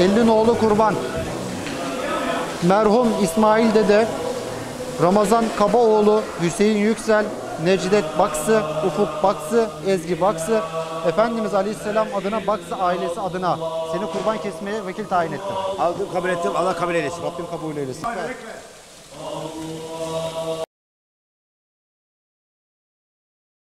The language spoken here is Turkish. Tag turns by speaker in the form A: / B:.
A: 50 nolu kurban. Merhum İsmail Dede, Ramazan Kabaoğlu, Hüseyin Yüksel, Necdet Baksı, Ufuk Baksı, Ezgi Baksı, Efendimiz Aleyhisselam adına, Baksı ailesi adına seni kurban kesmeye vekil tayin ettim.
B: Aldım, kabul ettim. Allah kabul eylesin.
A: Rabbim kabul eylesin.